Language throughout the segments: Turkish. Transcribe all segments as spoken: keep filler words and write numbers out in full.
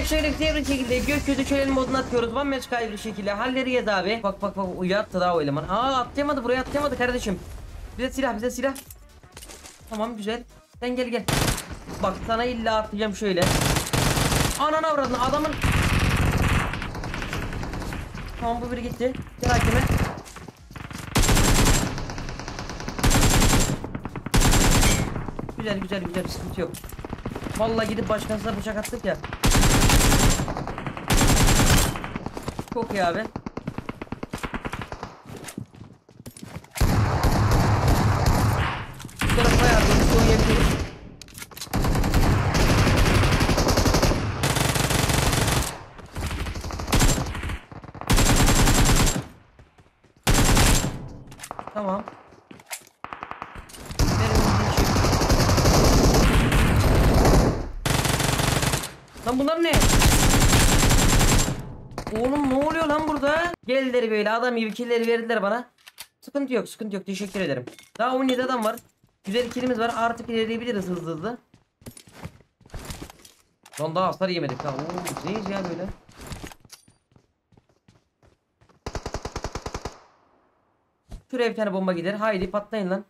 Direkt şöyle güzel bir şekilde gökyüzü şöyle moduna atıyoruz. One match kaybı şekilde halleri yaz abi. Bak bak bak uyattı daha o eleman. Aa atlayamadı, buraya atlayamadı kardeşim. Bize silah, bize silah. Tamam güzel. Sen gel gel. Bak sana illa atlayacağım şöyle. Ananı avradın adamın. Tamam bu biri gitti. Gel hakeme. Güzel güzel güzel, sıkıntı yok. Vallahi gidip başkasına bıçak attık ya. Çok iyi abi. Bu tarafa yardımcı oynayabiliriz. Tamam. Lan bunlar ne? Oğlum ne oluyor lan burada? Geldiler böyle adam gibi killleri verdiler bana. Sıkıntı yok, sıkıntı yok, teşekkür ederim. Daha on yedi adam var. Güzel killimiz var, artık ilerleyebiliriz hızlı hızlı. Lan daha hasar yemedik ha. Oo, güzel ya böyle. Şuraya bir tane bomba gider. Haydi patlayın lan.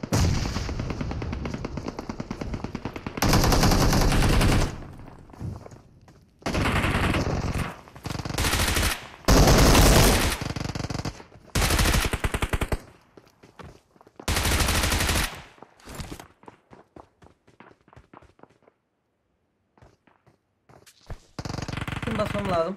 Kim basmam lazım?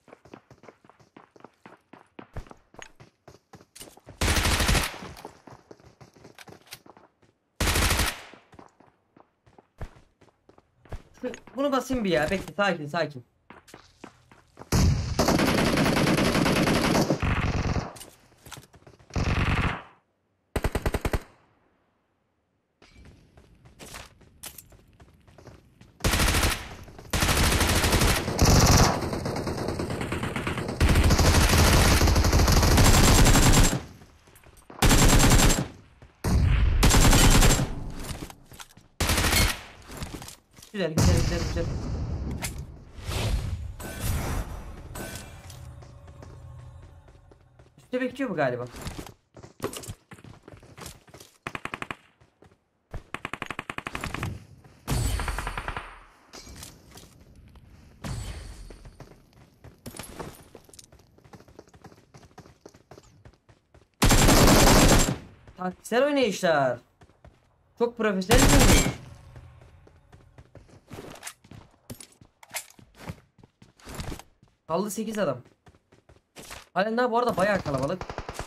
Bunu basayım bir ya. Bekle, sakin sakin. Güzel güzel güzel güzel. Üstte bekliyor bu galiba. Taktiksel oynayışlar. Çok profesyonel bir oynayış. Kaldı sekiz adam. Halen daha bu arada bayağı kalabalık.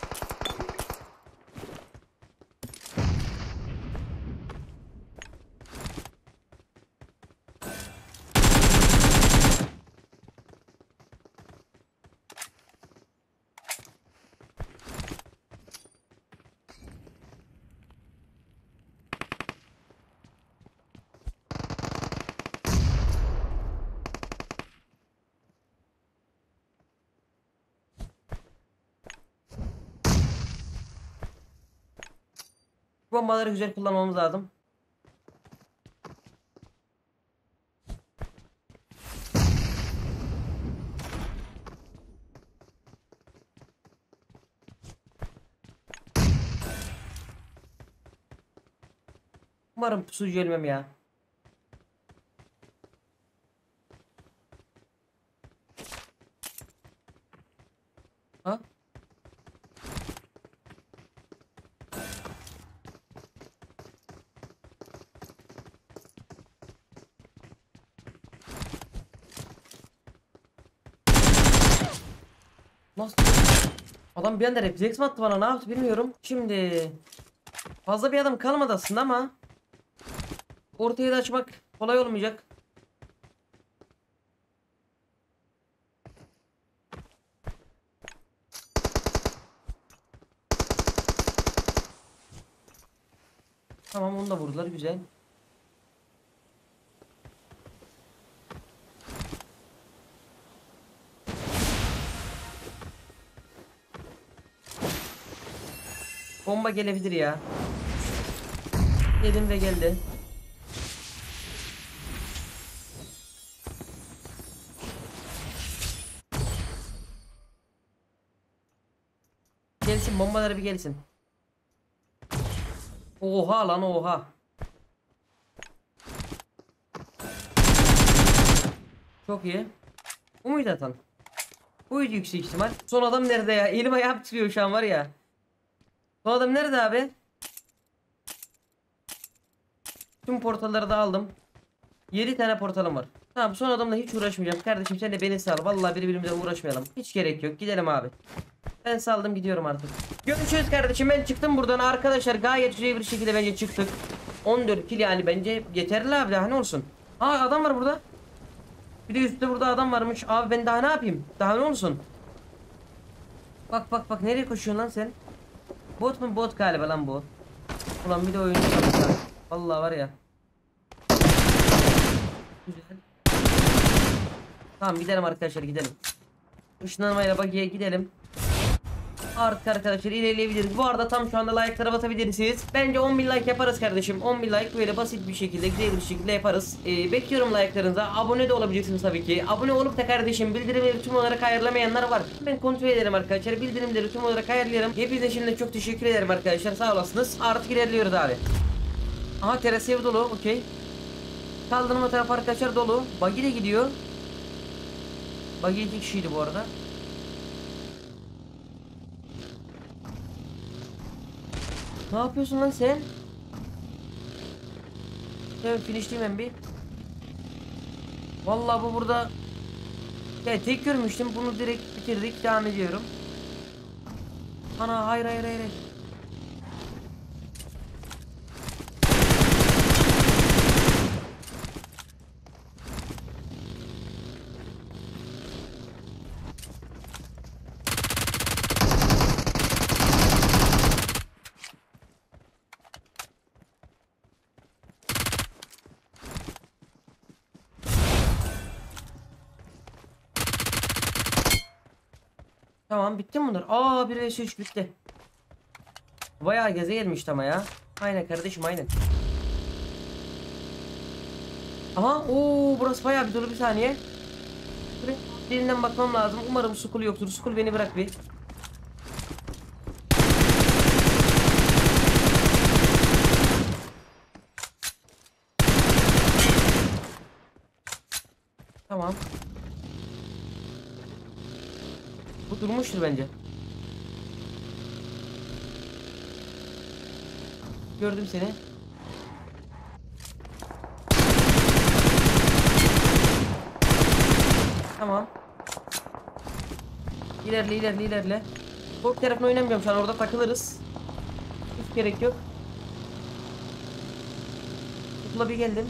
Bombaları güzel kullanmamız lazım. Umarım pusucu ölmem ya. Ha? Nasıl? Adam bir anda refleks mi attı bana, ne yaptı bilmiyorum. Şimdi fazla bir adam kalmadı aslında ama ortaya da açmak kolay olmayacak. Tamam onu da vurdular, güzel. Bomba gelebilir ya. Dedim ve geldi. gelsin, bombaları bir gelsin. Oha lan oha. Çok iyi. Bu muydu atan? Buydu yüksek ihtimal. Son adam nerede ya? Elim ayağım titriyor şu an var ya. Son adam nerede abi? Tüm portalları da aldım. yedi tane portalım var. Tamam, son adamla hiç uğraşmayacağım. Kardeşim sen de beni sal. Vallahi birbirimize uğraşmayalım. Hiç gerek yok. Gidelim abi. Ben saldım gidiyorum artık. Görüşürüz kardeşim, ben çıktım buradan. Arkadaşlar gayet güzel bir şekilde bence çıktık. on dört kill yani bence yeterli abi, daha ne olsun. Aa, adam var burada. Bir de üstte burada adam varmış. Abi ben daha ne yapayım? Daha ne olsun? Bak bak bak, nereye koşuyorsun lan sen? Bot mu? Bot galiba lan bu. Ulan bir de oyuncu kaldı. Vallahi var ya. Güzel. Tamam, gidelim arkadaşlar, gidelim. Işınlanmayla bagiye gidelim. Artık arkadaşlar ilerleyebiliriz. Bu arada tam şu anda like'lara basabilirsiniz. Bence on bin like yaparız kardeşim. on bin like böyle basit bir şekilde, güzel bir şekilde yaparız. Ee, bekliyorum like'larınıza. Abone de olabileceksiniz tabii ki. Abone olup da kardeşim bildirimleri tüm olarak ayarlamayanlar var. Ben kontrol ederim arkadaşlar. Bildirimleri tüm olarak ayarlayalım. Hepinize şimdi çok teşekkür ederim arkadaşlar. Sağ olasınız. Artık ilerliyoruz abi. Aha, terası ev dolu. Okey. Kaldırma tarafı arkadaşlar dolu. Buggy de gidiyor. Buggy iki kişiydi bu arada. Ne yapıyorsun lan sen? Ben finishliyim ben bir. Vallahi bu burada. Ya tek görmüştüm, bunu direkt bitirdik, devam ediyorum. Ana hayır hayır hayır. Tamam, bitti mi bunlar? Aa, bir vs üç bitti. Bayağı geze gelmişti ama ya. Aynen kardeşim, aynen. Aha, ooo, burası bayağı bir dolu, bir saniye. Şuraya birinden bakmam lazım. Umarım Skull yoktur. Skull beni bırak bir. Tamam. Bu durmuştur bence. Gördüm seni. Tamam. İlerle ilerle ilerle. Top tarafını oynamayacağım şu an, orada takılırız. Hiç gerek yok. Tutula bir geldim.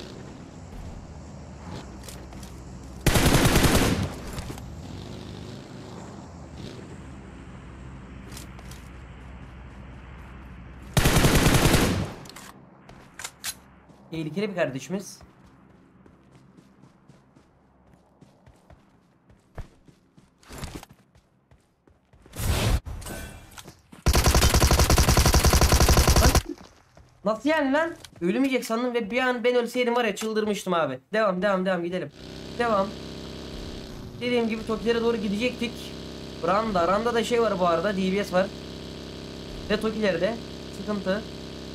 Tehlikeli bir kardeşimiz. Nasıl yani lan? Ölmeyecek sandım ve bir an ben ölseydim var ya, çıldırmıştım abi. Devam devam devam, gidelim. Devam. Dediğim gibi Tokilere doğru gidecektik. Randa. Randa da şey var bu arada. D B S var. Ve Tokilerde. Sıkıntı.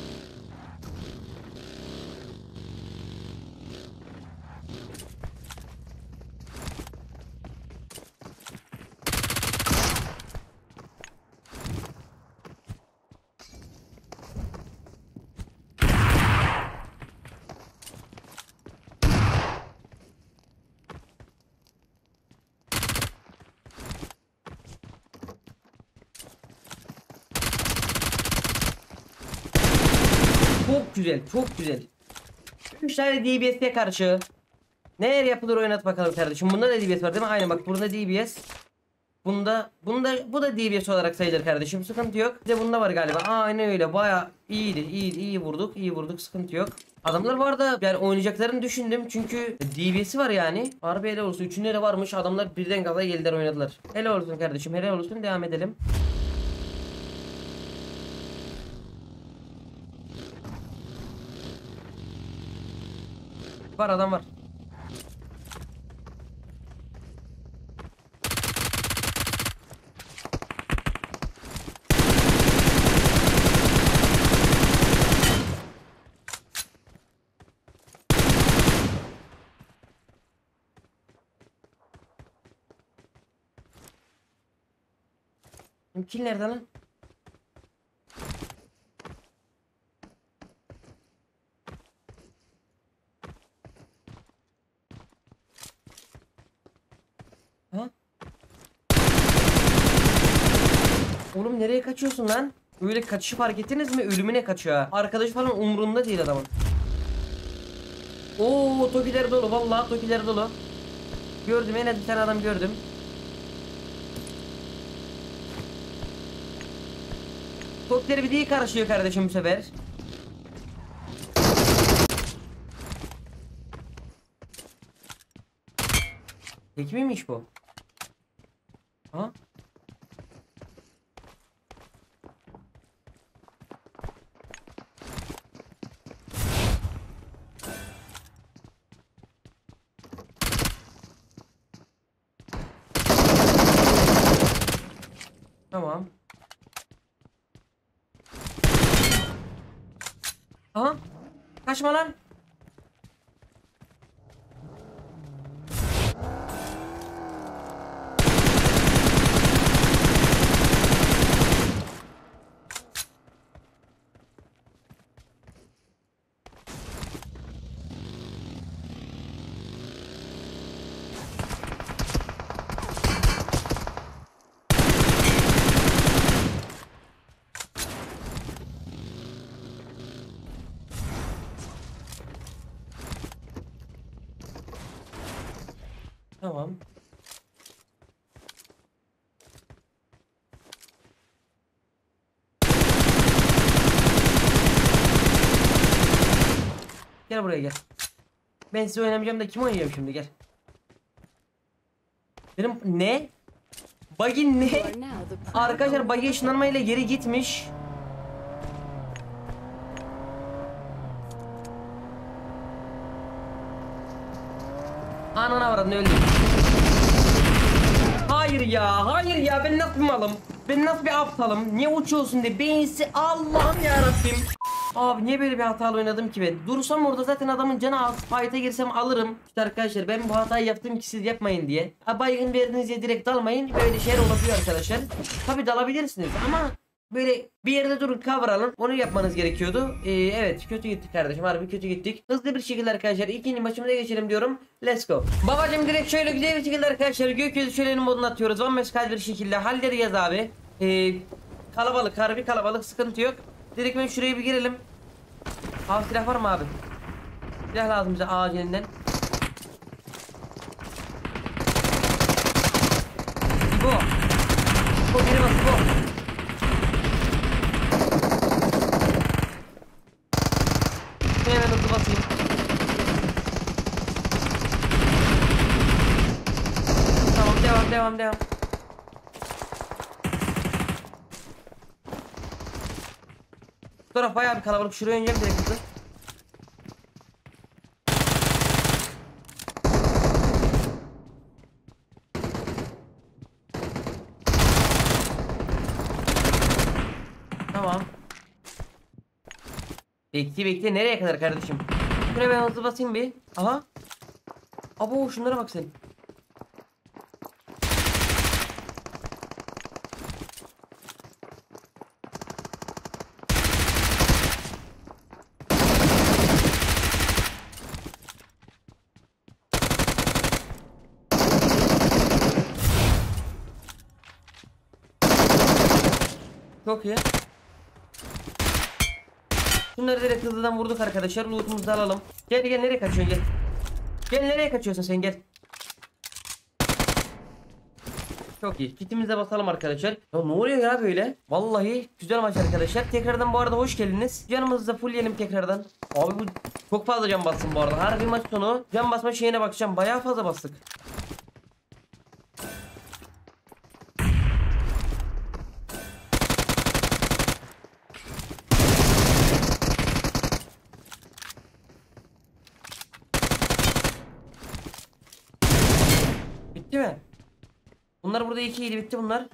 Çok güzel, çok güzel. üç tane D B S'ye karşı neler yapılır oynat bakalım kardeşim. Bunda da D B S var değil mi? Aynen bak, burada D B S. Bunda, bunda bu da D B S olarak sayılır kardeşim. Sıkıntı yok. Bir de bunda var galiba. Aa, aynen öyle. Baya iyiydi. İyi, iyi vurduk. İyi vurduk. Sıkıntı yok. Adamlar var da yani oynayacaklarını düşündüm. Çünkü D B S'i var yani. Harbi helal olsun. Üçünde de varmış. Adamlar birden gaza geldiler, oynadılar. Helal olsun kardeşim. Helal olsun. Devam edelim. Var, adam var. Kill nerede lan? Ha? Oğlum nereye kaçıyorsun lan? Öyle kaçışı fark ettiniz mi? Ölümüne kaçıyor ha. Arkadaş falan umurunda değil adamın. Oo, tokiler dolu, vallahi tokiler dolu. Gördüm, en az bir tane adam gördüm. Tokileri bir değil karışıyor kardeşim bu sefer. Tek miymiş bu? Ha? Tamam. Aha. Kaçma lan. Tamam. Gel buraya gel. Ben size oynamayacağım da kim oynayacağım şimdi, gel. Benim ne? Buggy ne? Arkadaşlar buggy ışınlanmayla geri gitmiş. Anana avradını öldüm. Hayır ya, hayır ya, ben nasıl bir malım? Ben nasıl bir aptalım? Niye uçuyorsun diye beyinsi, Allah'ım yarabbim. Abi niye böyle bir hatalı oynadım ki ben? Dursam orada zaten adamın canı az. Fight'a girsem alırım. İşte arkadaşlar ben bu hatayı yaptım ki siz yapmayın diye. Ha, baygın verdiniz diye direkt dalmayın. Böyle şeyler olabiliyor arkadaşlar. Tabi dalabilirsiniz ama böyle bir yerde durun, cover alın. Onu yapmanız gerekiyordu. Ee, evet, kötü gittik kardeşim, harbi kötü gittik. Hızlı bir şekilde arkadaşlar ikinci maçımıza geçelim diyorum. Let's go. Babacım direkt şöyle güzel bir şekilde arkadaşlar gökyüzü şölenin modunu atıyoruz. on beş kalp bir şekilde halleri yaz abi. Ee, kalabalık, harbi kalabalık, sıkıntı yok. Direkt ben şuraya bir girelim. Abi silah var mı abi? Silah lazım bize acilinden. İbo. İbo biri bas İbo. Ben hemen hızlı basayım. Tamam, devam devam devam. Bu taraf bayağı bir kalabalık. Şuraya oynayacağım direkt hızlı. Tamam. Bekle bekle, nereye kadar kardeşim? Şuraya ben hızlı basayım bir. Aha. Abo şunlara bak sen. Çok iyi. Şunları direkt hızlıdan vurduk arkadaşlar. Loot'umuzu da alalım. Gel gel, nereye kaçıyorsun, gel. Gel, nereye kaçıyorsun sen, gel. Çok iyi. Kitimizi de basalım arkadaşlar. Ya ne oluyor ya böyle? Vallahi güzel maç arkadaşlar. Tekrardan bu arada hoş geldiniz. Canımızı da full yiyelim tekrardan. Abi bu çok fazla can bassın bu arada. Harbi maç sonu can basma şeyine bakacağım. Bayağı fazla bastık. Bitti mi? Bunlar burada iki yedi, bitti bunlar.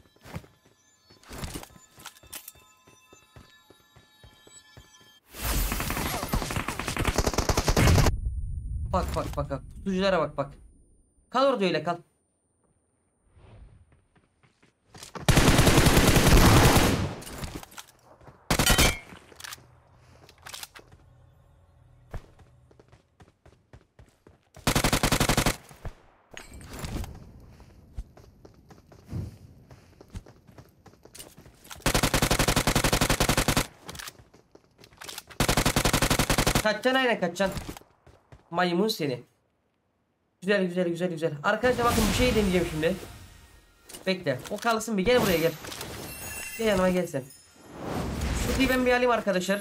Bak bak bak bak. Tutuculara bak bak. Kal orada, öyle kal. Kaçacaksın, aynen kaçacaksın. Maymun seni. Güzel güzel güzel güzel. Arkadaşlar bakın bir şey deneyeceğim şimdi. Bekle. O kalsın bir, gel buraya gel. Gel yanıma gel sen. Şurayı ben bir alayım arkadaşlar.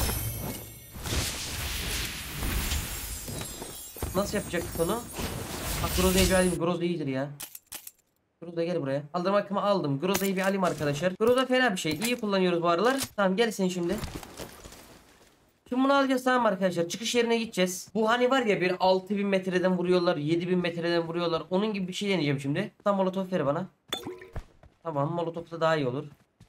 Nasıl yapacaktık onu? Bak Groza'yı bir alayım. Groza iyidir ya. Groza gel buraya. Aldırma hakkımı aldım. Groza'yı bir alayım arkadaşlar. Groza fena bir şey. İyi kullanıyoruz bu aralar. Tamam gel sen şimdi. Şimdi bunu alacağız, tamam arkadaşlar. Çıkış yerine gideceğiz. Bu hani var ya, bir altı bin metreden vuruyorlar, yedi bin metreden vuruyorlar. Onun gibi bir şey deneyeceğim şimdi. Tam molotof ver bana. Tamam, molotof da daha iyi olur.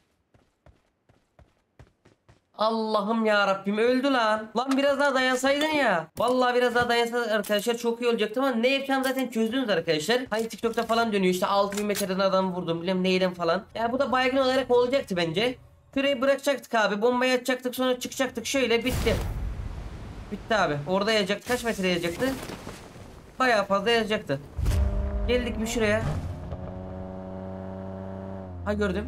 Allah'ım ya Rabbim, öldü lan. Lan biraz daha dayansaydın ya. Vallahi biraz daha dayansaydın arkadaşlar çok iyi olacaktı ama ne yapacağım zaten çözdünüz arkadaşlar. Hani TikTok'ta falan dönüyor işte, altı bin metreden adam vurdum bilmem neyden falan. Ya bu da baygın olarak olacaktı bence. Şurayı bırakacaktık abi. Bombayı atacaktık, sonra çıkacaktık, şöyle bitti. Bitti abi. Orada yazacaktı. Kaç metre yazacaktı? Bayağı fazla yazacaktı. Geldik bir şuraya. Ha, gördüm.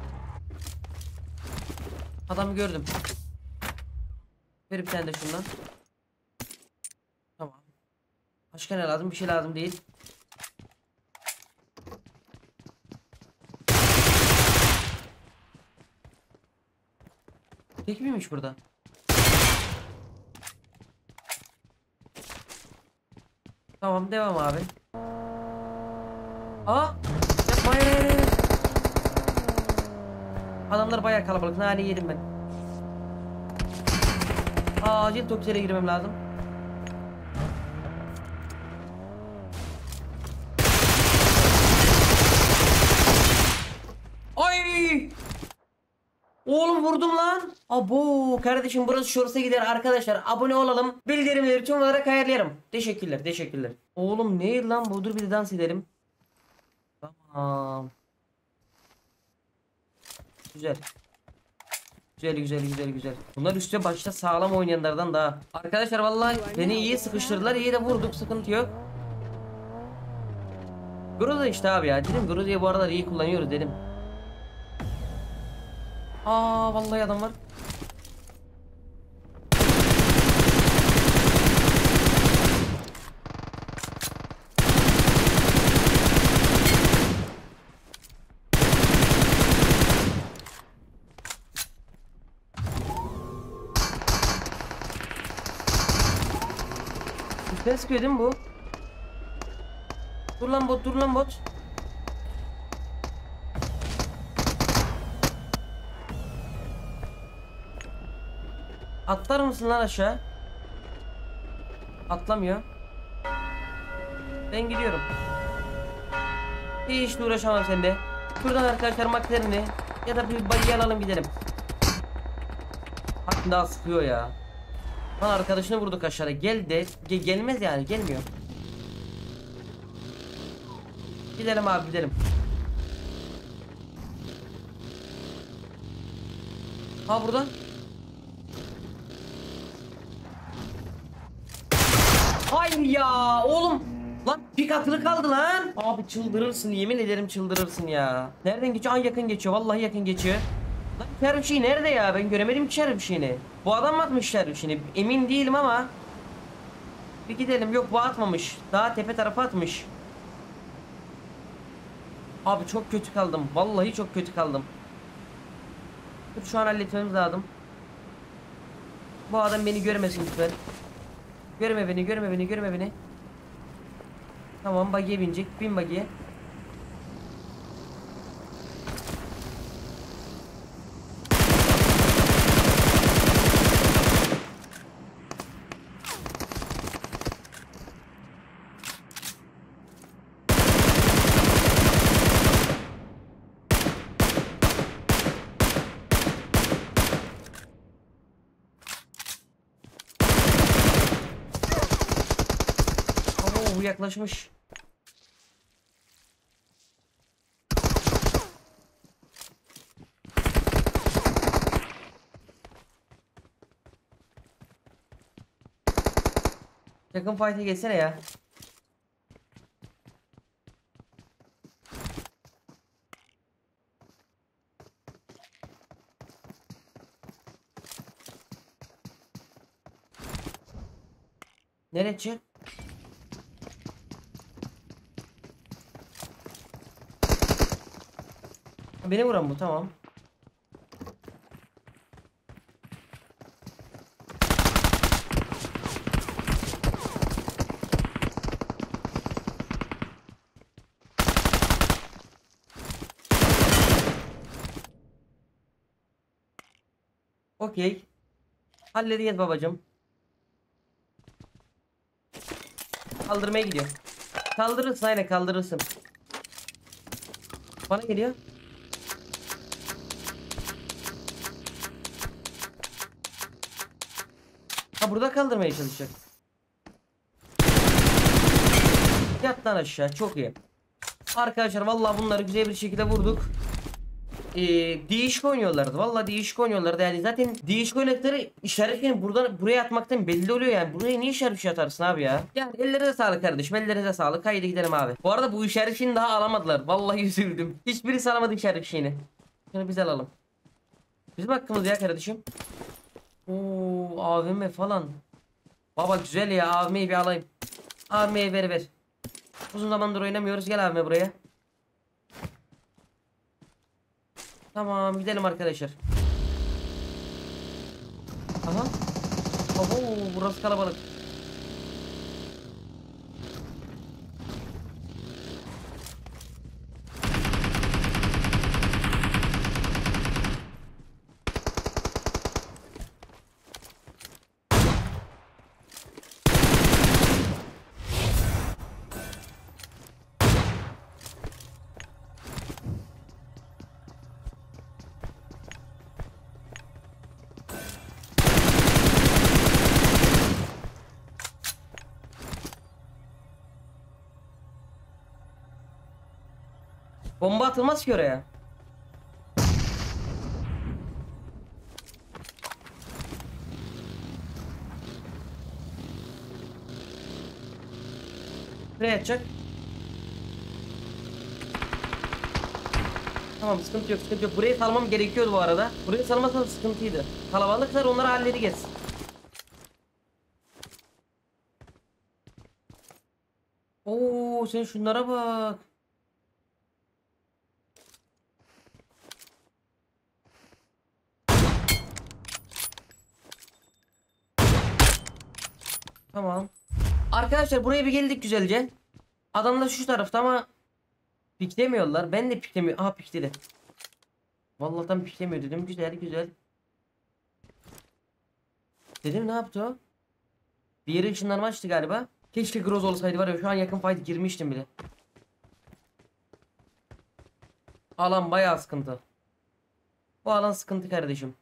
Adamı gördüm. Ver bir tane de şundan. Tamam. Başka ne lazım? Bir şey lazım değil. Tek miymiş burada? Tamam, devam abi. Aa! Yapma, hayır, hayır, hayır. Adamlar bayağı kalabalık. Nane yedim ben. Aa, acil Tokyo'ya girmem lazım. Ay! Oğlum vurdum lan. Abo kardeşim, burası şorsa gider arkadaşlar. Abone olalım. Bildirimleri tüm olarak ayarlayalım. Teşekkürler, teşekkürler. Oğlum ne lan bu? Dur bir de dans edelim. Tamam. Güzel. Güzel güzel güzel güzel. Bunlar üstte başta sağlam oynayanlardan daha. Arkadaşlar vallahi beni iyi sıkıştırdılar. İyi de vurduk, sıkıntı yok. Groza işte abi ya. Dedim Groza'yı bu aralar iyi kullanıyoruz dedim. Aa vallahi adam var. Üstten sıkıyor değil mi bu? Dur lan bot, dur lan bot. Atlar mısın lan aşağı? Atlamıyor. Ben gidiyorum. Hiç de uğraşamam seninle. Şuradan arkadaşlar maklerini ya da bir bagiyi alalım gidelim. Hatta daha sıkıyor ya. Lan arkadaşını vurduk aşağıda. Gel de ge gelmez yani, gelmiyor. Gidelim abi, gidelim. Ha burada. Hayır ya oğlum. Lan pik atılı kaldı lan. Abi çıldırırsın, yemin ederim çıldırırsın ya. Nereden geçiyor? An yakın geçiyor. Vallahi yakın geçiyor. Lan şer bir şey nerede ya? Ben göremedim ki şer bir şeyini. Bu adam mı atmış şer bir şeyini? Emin değilim ama. Bir gidelim. Yok, bu atmamış. Daha tepe tarafa atmış. Abi çok kötü kaldım. Vallahi çok kötü kaldım. Dur, şu an halletmemiz lazım. Bu adam beni görmesin lütfen. Görme beni, görme beni, görme beni. Tamam, bagiye binecek. Bin bagiye. Oo, yaklaşmış. Yakın fight'e geçsene ya. Nereye çık? Beni vuran bu, tamam. Okey. Halledeceğiz babacım. Kaldırmaya gidiyor. Kaldırırsın, aynen kaldırırsın. Bana geliyor. Ha, burada kaldırmaya çalışacak. Yat lan aşağı, çok iyi. Arkadaşlar vallahi bunları güzel bir şekilde vurduk. Ee, değişik oynuyorlardı. Vallahi değişik oynuyorlardı. Yani zaten değişik oynadıkları işaretlerini buradan buraya atmaktan belli oluyor yani. Buraya niye işaret bir şey atarsın abi ya? Yani ellerine sağlık kardeşim. Ellerine sağlık. Haydi gidelim abi. Bu arada bu işaret şeyini daha alamadılar. Vallahi üzüldüm. Hiçbirisi alamadı işaret şeyini. Şunu biz alalım. Bizim hakkımız ya kardeşim. Oo, A V M falan. Baba güzel ya, A V M'yi bir alayım. A V M'yi ver ver. Uzun zamandır oynamıyoruz. Gel A V M buraya. Tamam, gidelim arkadaşlar. Aha. Abo, burası kalabalık. Bomba atılmaz ki oraya. Buraya atacak. Tamam, sıkıntı yok, sıkıntı yok. Burayı salmam gerekiyordu bu arada. Burayı salmasam sıkıntıydı. Kalabalıklar, onları halledeceğiz. Oo, sen şunlara bak. Tamam. Arkadaşlar buraya bir geldik güzelce. Adamlar şu tarafta ama piklemiyorlar. Ben de piklemiyorum. Aha, pikledi. Vallahi tam piklemiyor dedim. Güzel güzel. Dedim, ne yaptı o? Bir yere ışınlanma açtı galiba. Keşke Groz olsaydı var ya, şu an yakın fight girmiştim bile. Alan bayağı sıkıntı. Bu alan sıkıntı kardeşim.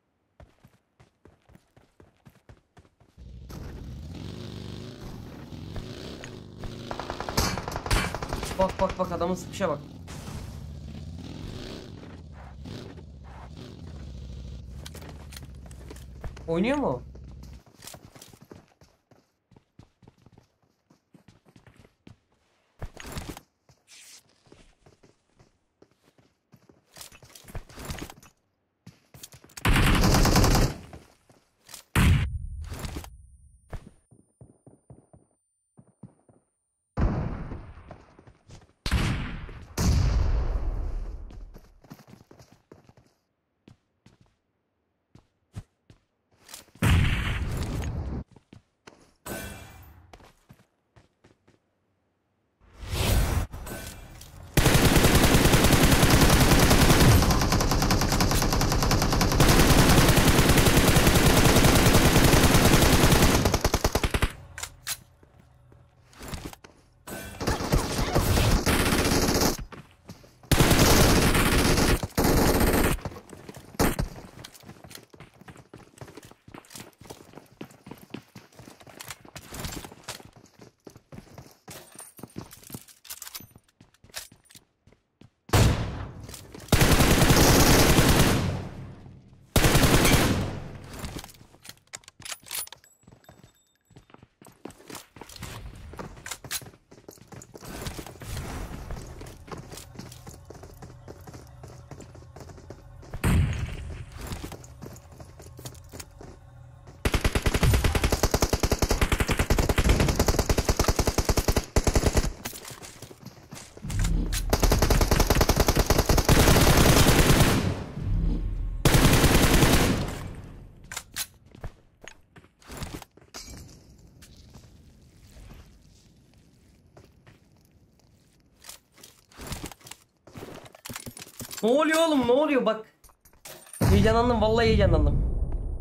Bak bak bak, adamın sıkışa bak. Oynuyor mu? Ne oluyor oğlum, ne oluyor bak. Heyecanlandım, vallahi heyecanlandım.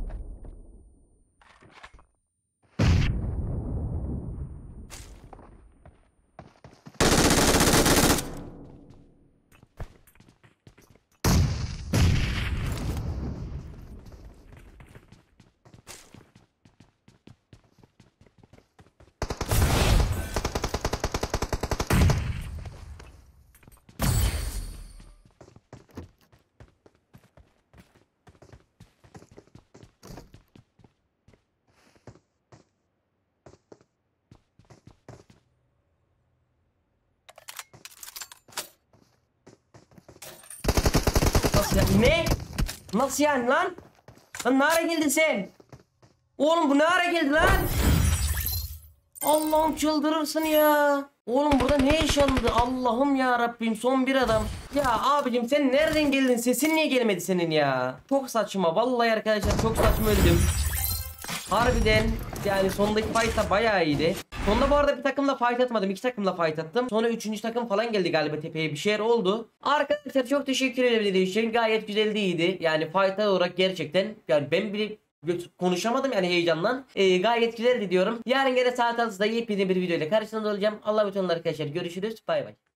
Nasıl ya? Ne? Nasıl yani lan? Lan ne ara geldin sen? Oğlum bu ne ara geldi lan? Allah'ım çıldırırsın ya. Oğlum burada ne yaşandı? Allah'ım ya Rabbim, son bir adam. Ya abicim sen nereden geldin? Sesin niye gelmedi senin ya? Çok saçma vallahi arkadaşlar, çok saçma öldüm. Harbiden yani sondaki fight da bayağı iyiydi. Sonunda bu arada bir takımla fight atmadım. İki takımla fight attım. Sonra üçüncü takım falan geldi galiba tepeye. Bir şeyler oldu. Arkadaşlar çok teşekkür ederim dediğiniz için. Gayet güzel iyiydi. Yani fight olarak gerçekten. Yani ben bile konuşamadım yani heyecandan. Ee, gayet güzeldi diyorum. Yarın gene saat altıda yepyeni bir video ile karşınızda olacağım. Allah'a emanet olun arkadaşlar. Görüşürüz. Bay bay.